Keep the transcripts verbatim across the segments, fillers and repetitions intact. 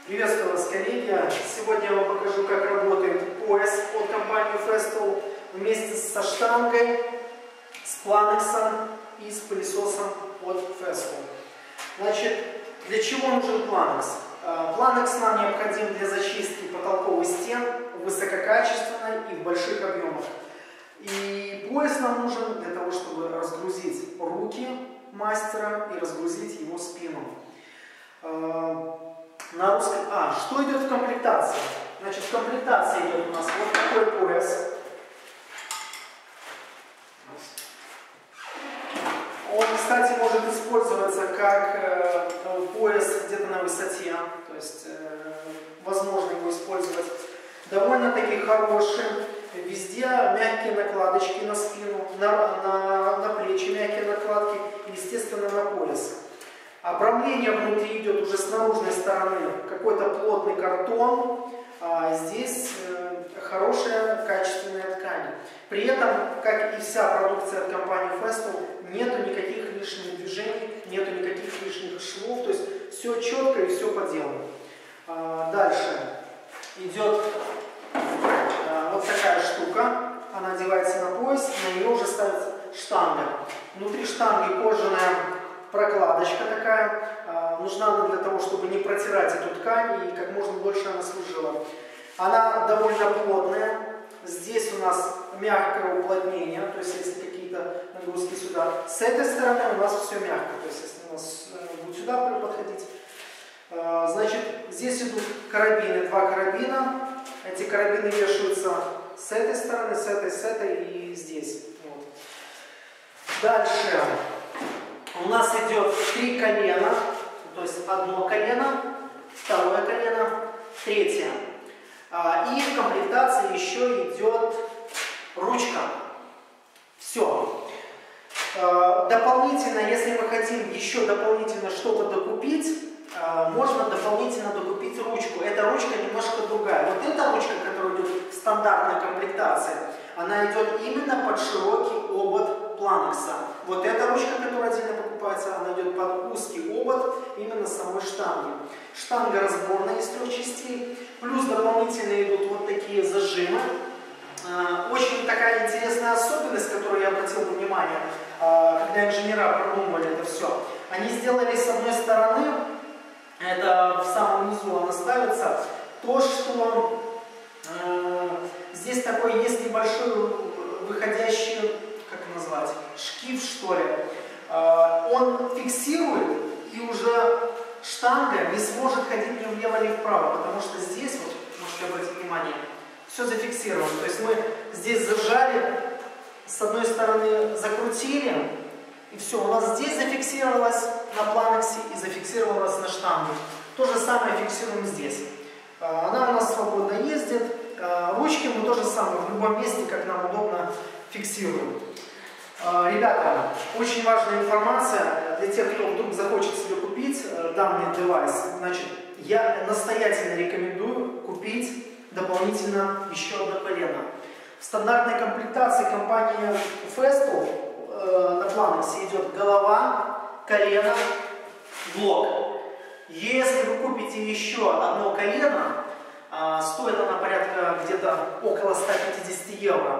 Приветствую вас, коллеги! Сегодня я вам покажу, как работает пояс от компании Festool вместе со штангой, с планексом и с пылесосом от Festool. Значит, для чего нужен планекс? Планекс нам необходим для зачистки потолков и стен высококачественно и в больших объемах. И пояс нам нужен для того, чтобы разгрузить руки мастера и разгрузить его спину. На русском... А, что идет в комплектации? Значит, в комплектации идет у нас вот такой пояс. Он, кстати, может использоваться как э, пояс где-то на высоте. То есть, э, возможно его использовать. Довольно-таки хороший. Везде мягкие накладочки на спину, на, на, на плечи мягкие накладки, естественно, на пояс. Обрамление внутри идет уже с наружной стороны, какой-то плотный картон, а здесь э, хорошая качественная ткань. При этом, как и вся продукция от компании Festool, нету никаких лишних движений, нету никаких лишних швов, то есть все четко и все по делу. А, дальше идет а, вот такая штука, она одевается на пояс, на нее уже ставится штанга. Внутри штанги кожаная прокладочка такая, э, нужна она для того, чтобы не протирать эту ткань и как можно больше она служила. Она довольно плотная, здесь у нас мягкое уплотнение, то есть если какие-то нагрузки сюда. С этой стороны у нас все мягко, то есть если у нас э, будет сюда подходить. Э, значит, здесь идут карабины, два карабина, эти карабины вешаются с этой стороны, с этой, с этой и здесь. Вот. Дальше. У нас идет три колена, то есть одно колено, второе колено, третье. И в комплектации еще идет ручка. Все. Дополнительно, если мы хотим еще дополнительно что-то докупить, можно дополнительно докупить ручку. Эта ручка немножко другая. Вот эта ручка, которая идет в стандартной комплектации, она идет именно под широкий обод планекса. Вот эта ручка, которая отдельно покупается, она идет под узкий обод именно самой штанги. Штанга разборная из трех частей. Плюс дополнительно идут вот такие зажимы. Очень такая интересная особенность, которую я обратил внимание, когда инженера продумывали это все. Они сделали с одной стороны, это в самом низу она ставится, то, что э, здесь такой есть небольшой выходящий, как назвать, шкив, что ли. Э, он фиксирует, и уже штанга не сможет ходить ни влево, ни вправо, потому что здесь, вот, можете обратить внимание, все зафиксировано. То есть мы здесь зажали, с одной стороны закрутили, и все, у нас здесь зафиксировалось на планексе и зафиксировалось на штанге. То же самое фиксируем здесь. Она у нас свободно ездит. Ручки мы то же самое в любом месте, как нам удобно, фиксируем. Ребята, очень важная информация для тех, кто вдруг захочет себе купить данный девайс. Значит, я настоятельно рекомендую купить дополнительно еще одно колено. В стандартной комплектации компании Festool на планексе идет голова, колено, блок. Если вы купите еще одно колено, стоит она порядка где-то около ста пятидесяти евро,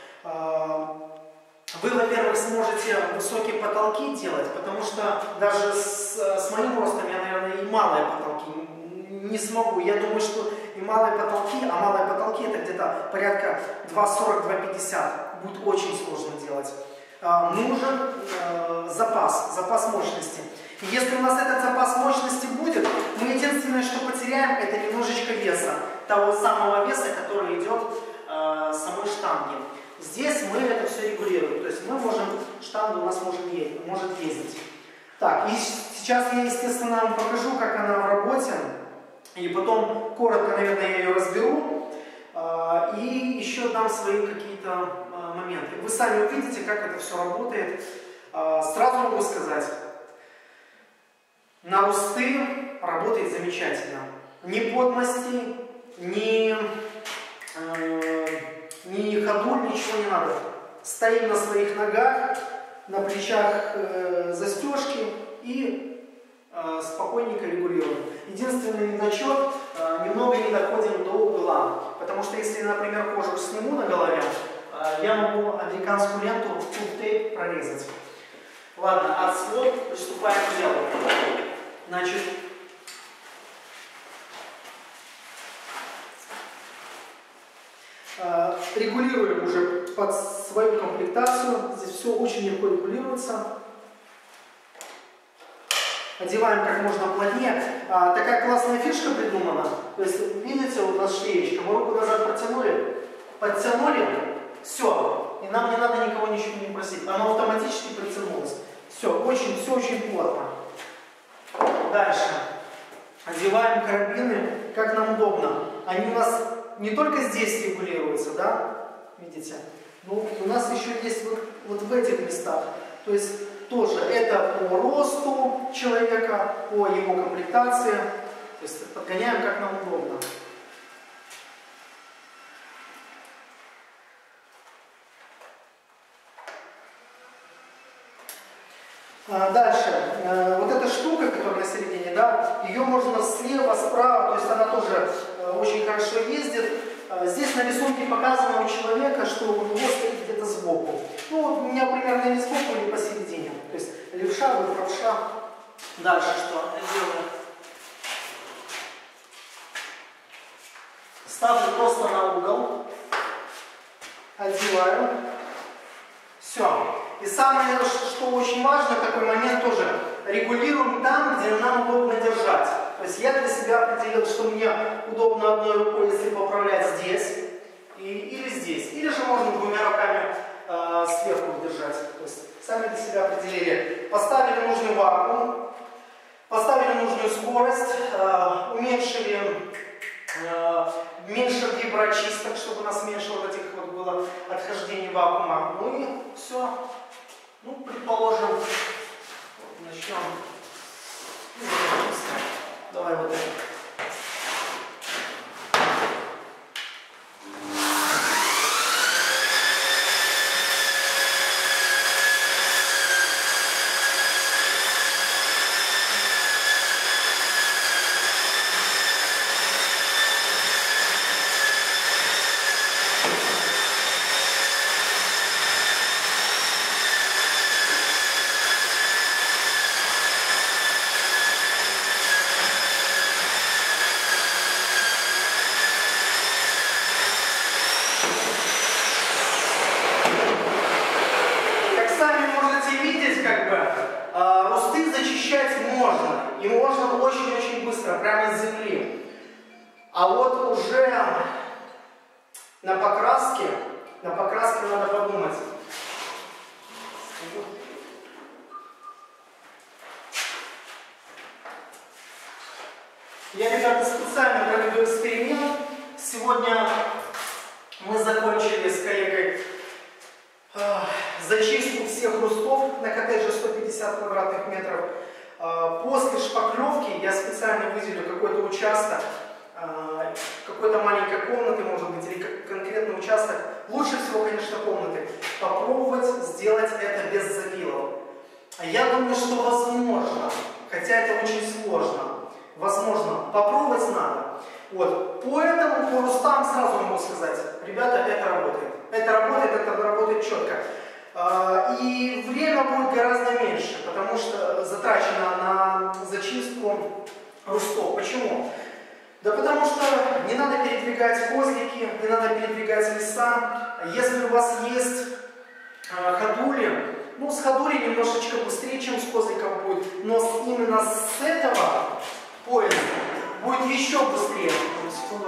вы, во-первых, сможете высокие потолки делать, потому что даже с, с моим ростом я, наверное, и малые потолки не смогу. Я думаю, что и малые потолки, а малые потолки это где-то порядка два сорок — два пятьдесят. Будет очень сложно делать. Нужен э, запас, запас мощности. И если у нас этот запас мощности будет, мы единственное, что потеряем, это немножечко веса. Того самого веса, который идет э, с самой штанги. Здесь мы это все регулируем. То есть мы можем, штанга у нас может ездить. Может ездить. Так, и сейчас я, естественно, вам покажу, как она в работе. И потом, коротко, наверное, я ее разберу. Э, и еще дам свои какие-то моменты. Вы сами увидите, как это все работает. Сразу могу сказать, на усты работает замечательно. Ни подмости, ни, э, ни ходуль, ничего не надо. Стоим на своих ногах, на плечах э, застежки и спокойненько регулируем. Единственный недочет, немного не доходим до угла, потому что если, например, кожу сниму на голове, я могу американскую ленту тейп прорезать. Ладно, от слов приступаем к делу. Значит, регулируем уже под свою комплектацию. Здесь все очень легко регулируется. Одеваем как можно плотнее. А, такая классная фишка придумана. То есть, видите, у нас шлеечка. Мы руку назад протянули, подтянули, все. И нам не надо никого ничего не просить. Оно автоматически притянулось. Все, очень, все очень плотно. Дальше. Одеваем карабины, как нам удобно. Они у нас не только здесь регулируются, да? Видите? Но у нас еще есть вот, вот в этих местах. То есть тоже это по росту человека, по его комплектации. То есть подгоняем, как нам удобно. А дальше. Вот эта штука, которая на середине, да, ее можно слева, справа, то есть она тоже очень хорошо ездит. Здесь на рисунке показано у человека, что у него стоит где-то сбоку. Ну вот у меня примерно не сбоку, или посередине. То есть левша, вы правша. Дальше что я делаю? Ставлю просто на угол. Одеваю. Все. И самое, что очень важно, такой момент тоже. Регулируем там, где нам удобно держать. То есть я для себя определил, что мне удобно одной рукой, если поправлять здесь и, или здесь. Или же можно двумя руками э, сверху держать. То есть сами для себя определили. Поставили нужный вакуум, поставили нужную скорость, э, уменьшили э, меньше виброочисток, чтобы у нас меньше вот этих вот было отхождений вакуума. Ну и все. Ну, предположим, вот начнем. Давай вот это. И можно очень-очень быстро, прямо из земли. А вот уже на покраске, на покраске надо подумать. Я, ребята, специально проведу эксперимент. Сегодня мы закончили с коллегой э, зачистку всех рустов на коттедже сто пятьдесят квадратных метров. После шпаклевки я специально выделю какой-то участок, какой-то маленькой комнаты, может быть, или конкретный участок. Лучше всего, конечно, комнаты. Попробовать сделать это без запилов. Я думаю, что возможно, хотя это очень сложно. Возможно, попробовать надо. Вот. Поэтому по рустам сразу могу сказать, ребята, это работает. Это работает, это работает четко. И время будет гораздо меньше, потому что затрачено на зачистку рустов. Почему? Да потому что не надо передвигать козлики, не надо передвигать леса. Если у вас есть ходули, ну с ходули немножечко быстрее, чем с козликом будет, но именно с этого поезда будет еще быстрее. Секунду.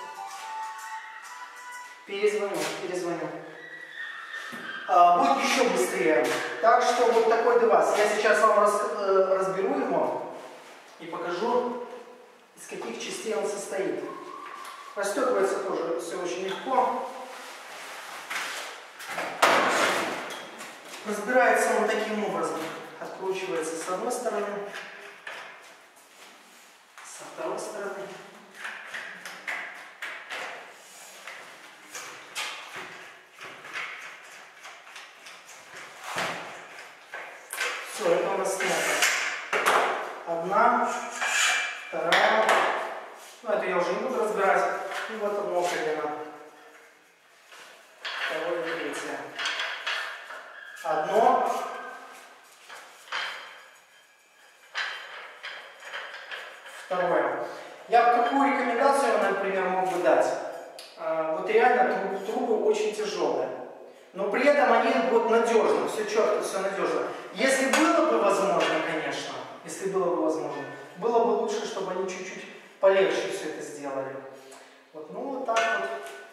Перезвоню, перезвоню. Будет еще быстрее. Так что вот такой девайс. Я сейчас вам раз, э, разберу его и покажу, из каких частей он состоит. Расстегивается тоже все очень легко. Разбирается он таким образом. Откручивается с одной стороны, со второй стороны. Все, это у нас снято. Одна я уже не буду разбирать. И вот одно колено. Второе, третье. Одно. Второе. Я бы какую рекомендацию, например, мог бы дать? А, вот реально трубы, трубы очень тяжелые. Но при этом они вот надежны, все четко, все надежно. Если было бы возможно, конечно, если было бы возможно, было бы лучше, чтобы они чуть-чуть полегче все это сделали. Вот, ну вот так вот.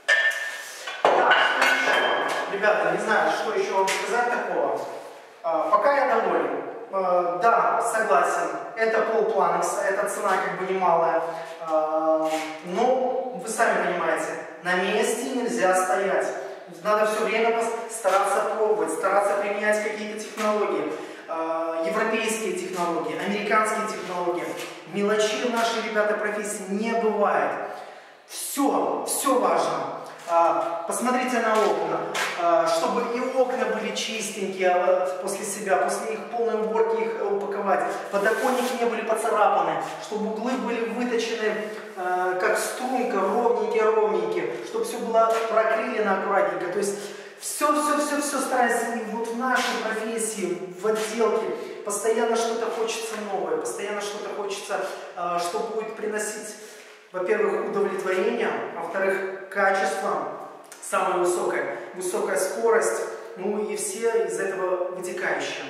Так, что еще? Ребята, не знаю, что еще вам сказать такого. А, пока я доволен. А, да, согласен, это полпланекса, эта цена как бы немалая. А, но, вы сами понимаете, на месте нельзя стоять. Надо все время стараться пробовать, стараться применять какие-то технологии. Э, европейские технологии, американские технологии. Мелочей в нашей, ребята, профессии не бывает. Все, все важно. Э, посмотрите на окна. Э, чтобы и окна были чистенькие э, после себя, после их полной уборки их упаковать. Подоконники не были поцарапаны. Чтобы углы были выточены э, как струнка, ровненькие-ровненькие. Чтобы все было прокрылено аккуратненько. То есть все-все-все-все старается. И вот в нашей профессии, в отделке, постоянно что-то хочется новое, постоянно что-то хочется, э, что будет приносить, во-первых, удовлетворение, а во-вторых, качество самое высокое, высокая скорость, ну и все из этого вытекающие.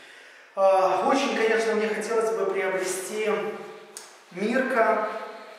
Э, очень, конечно, мне хотелось бы приобрести Мирка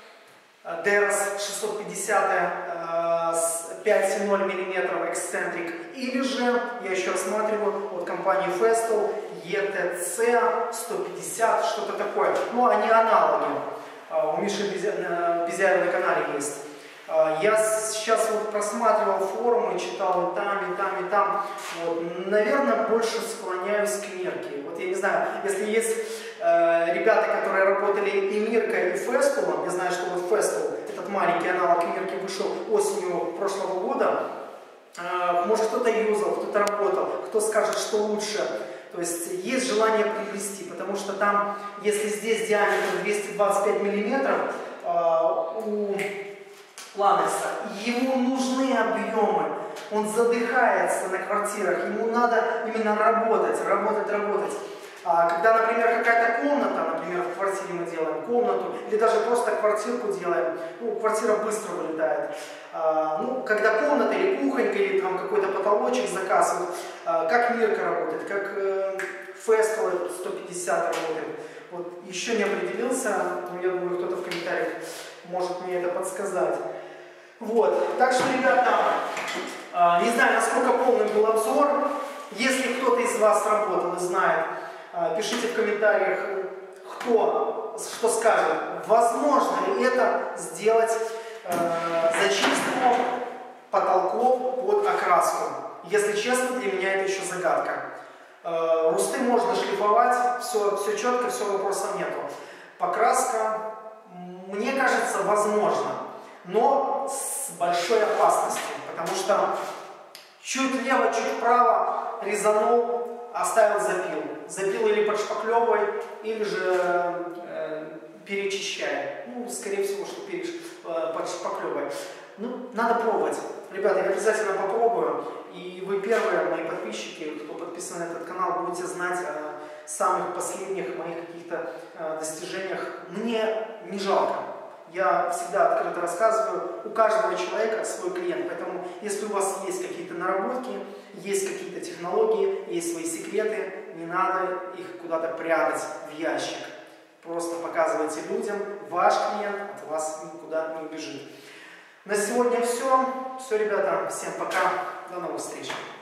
Дерос шестьсот пятьдесят э, с пять целых ноль миллиметров эксцентрик, или же я еще рассматриваю от компании Festool и тэ цэ сто пятьдесят, что-то такое. Ну, они аналоги. Uh, у Миши Безяева на канале есть. Uh, я сейчас вот просматривал форумы, читал и там, и там, и там. Вот. Наверное, больше склоняюсь к Мирке. Вот я не знаю, если есть uh, ребята, которые работали и Миркой, и Festool, я знаю, что вот Festool, этот маленький аналог Мирки, вышел осенью прошлого года. Uh, может, кто-то юзал, кто-то работал, кто скажет, что лучше. То есть есть желание приобрести, потому что там, если здесь диаметр двести двадцать пять миллиметров э, у планекса, ему нужны объемы, он задыхается на квартирах, ему надо именно работать, работать, работать. А когда, например, какая-то комната, например, в квартире мы делаем комнату, или даже просто квартирку делаем, ну, квартира быстро вылетает. А, ну, когда комната или кухонька, или там какой-то потолочек заказывают, а, как Мирка работает, как э, Festool сто пятьдесят работает. Вот еще не определился, но я думаю, кто-то в комментариях может мне это подсказать. Вот, так что, ребята, э, не знаю, насколько полный был обзор. Если кто-то из вас работал и знает, пишите в комментариях, кто что скажет, возможно ли это сделать э, зачистку потолков под окраску. Если честно, для меня это еще загадка. Э, русты можно шлифовать, все, все четко, все, вопросов нету. Покраска, мне кажется, возможно, но с большой опасностью, потому что чуть влево, чуть вправо резанул, оставил запил. Запил или подшпаклевывай, или же э, перечищая. Ну, скорее всего, что переш, э, подшпаклевывай. Ну, надо пробовать. Ребята, я обязательно попробую. И вы первые мои подписчики, кто подписан на этот канал, будете знать о самых последних моих каких-то э, достижениях. Мне не жалко. Я всегда открыто рассказываю, у каждого человека свой клиент, поэтому если у вас есть какие-то наработки, есть какие-то технологии, есть свои секреты, не надо их куда-то прятать в ящик. Просто показывайте людям, ваш клиент от вас никуда не убежит. На сегодня все. Все, ребята, всем пока, до новых встреч.